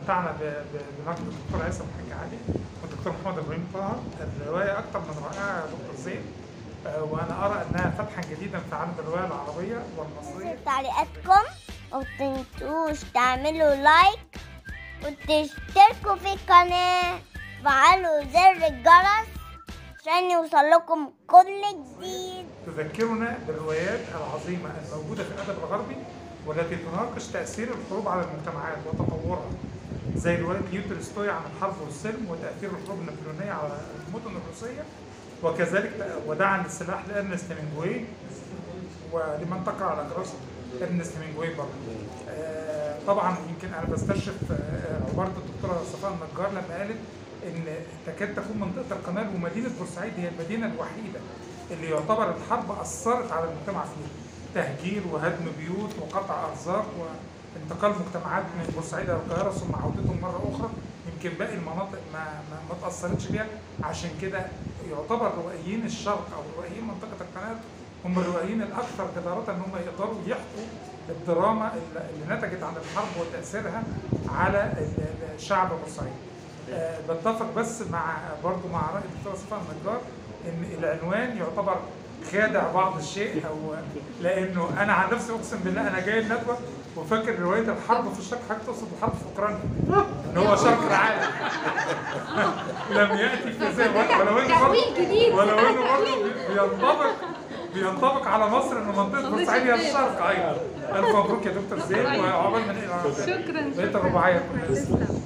متعنا بنقد الدكتور هيثم الحاج علي والدكتور محمد ابراهيم طه. الروايه اكثر من رائعه يا دكتور زين، وانا ارى انها فتحا جديدا في عالم الروايه العربيه والمصريه. تعليقاتكم ومتنسوش تعملوا لايك وتشتركوا في القناه وفعلوا زر الجرس عشان يوصل لكم كل جديد. تذكرنا بالروايات العظيمه الموجوده في الادب الغربي والتي تناقش تاثير الحروب على المجتمعات وتطورها، زي روايه ليو تولستوي عن الحرب والسلم وتاثير الحروب النابليونيه على المدن الروسيه، وكذلك وداعا للسلاح لارنست هيمنجواي، ولمن تقرا على دراسه ارنست هيمنجواي برضه. طبعا يمكن انا بستشرف عباره الدكتوره صفاء النجار لما قالت ان تكاد تكون منطقه القناه ومدينه بورسعيد هي المدينه الوحيده اللي يعتبر الحرب اثرت على المجتمع فيها، تهجير وهدم بيوت وقطع ارزاق وانتقال مجتمعات من بورسعيد الى القاهره ثم عودتهم مره اخرى. يمكن باقي المناطق ما تاثرتش بيها، عشان كده يعتبر روائيين الشرق او روائيين منطقه القناه هم الروائيين الاكثر جداره ان هم يقدروا يحكوا الدراما اللي نتجت عن الحرب وتاثيرها على الشعب بورسعيد. بتفق بس برضه مع راي الدكتوره صفاء النجار ان العنوان يعتبر خادع بعض الشيء، او لانه انا عن نفسي اقسم بالله انا جاي الندوه وفاكر روايه الحرب في الشرق، حضرتك تقصد الحرب في اوكرانيا ان هو شرق العالم. لم ياتي في ذهن، ولو انه برضه بينطبق على مصر ان منطقه بورسعيد هي الشرق ايضا. الف مبروك يا دكتور زين، وعقبال ما نقرا بقيه الرباعيه كلها.